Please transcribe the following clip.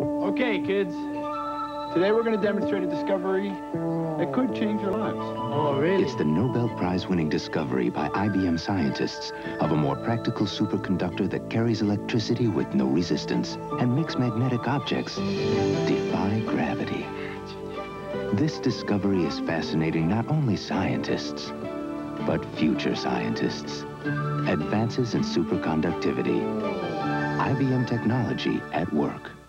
Okay, kids. Today we're going to demonstrate a discovery that could change your lives. Oh, really? It's the Nobel Prize-winning discovery by IBM scientists of a more practical superconductor that carries electricity with no resistance and makes magnetic objects defy gravity. This discovery is fascinating not only scientists, but future scientists. Advances in superconductivity. IBM technology at work.